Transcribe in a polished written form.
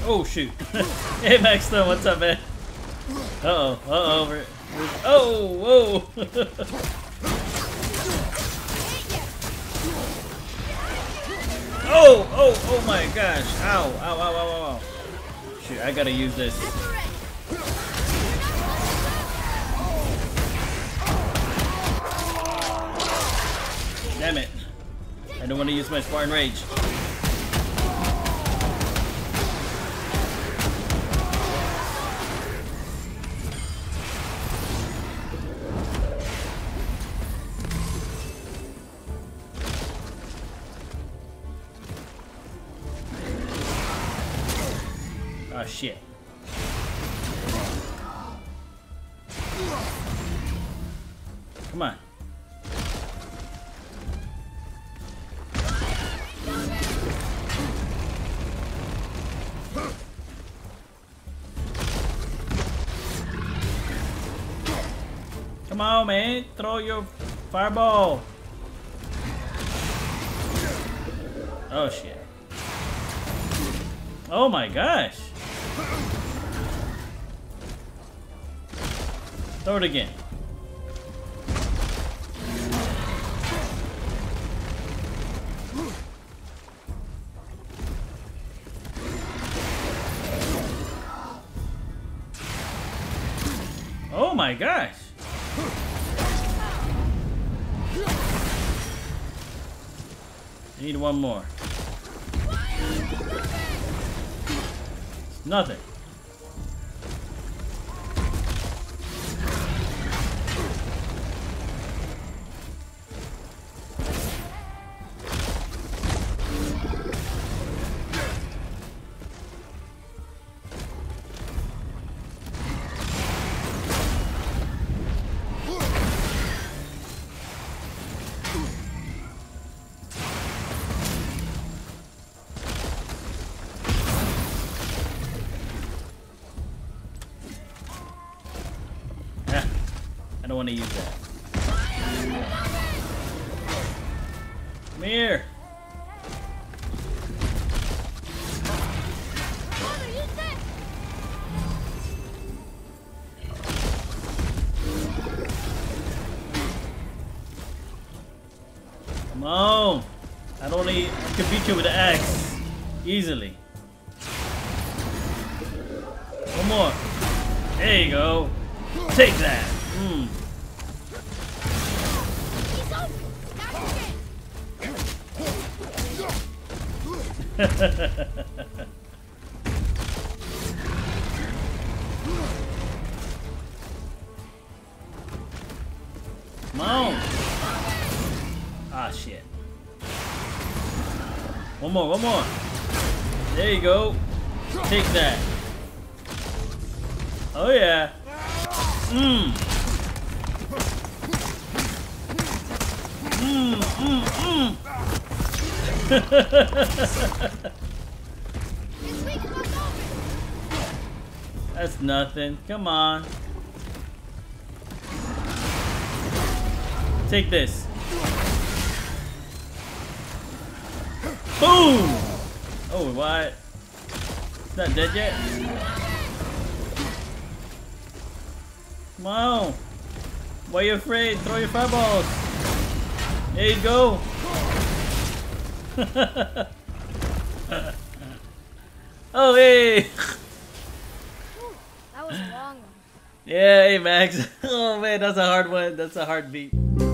Oh shoot. Hey Maxstone, what's up, man? Uh-oh, uh-oh. Oh, whoa. Oh my gosh. Ow, ow, ow, ow, ow. Shoot, I gotta use this. Damn it. I don't want to use my Spartan Rage. Oh shit. Come on. Come on, man. Throw your fireball. Oh shit. Oh my gosh. Throw it again. Oh my gosh. I need one more. It's nothing. I don't want to use that. Come here. Come on. I don't need. I can beat you with the axe easily. One more. There you go. Take that. Come on. Ah, shit. One more, one more. There you go. Take that. Oh, yeah. That's nothing. Come on. Take this. Boom! Oh, what? It's not dead yet? Come on. Why are you afraid? Throw your fireballs. There you go. Oh, hey. That was a long one. Yeah, hey, Max. Oh, man, that's a hard one. That's a hard beat.